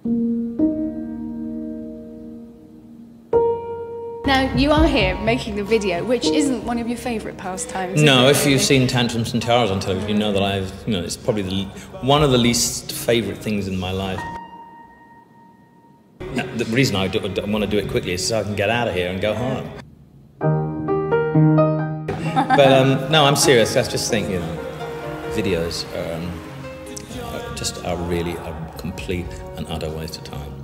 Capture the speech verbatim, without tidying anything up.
Now, you are here making the video, which isn't one of your favourite pastimes. No, if you've seen Tantrums and Tiaras on television, you know that I've, you know, it's probably the, one of the least favourite things in my life. The reason I, do, I want to do it quickly is so I can get out of here and go home. But um, no, I'm serious. I just think, you know, videos are, um, are just are really a complete and utter waste of time.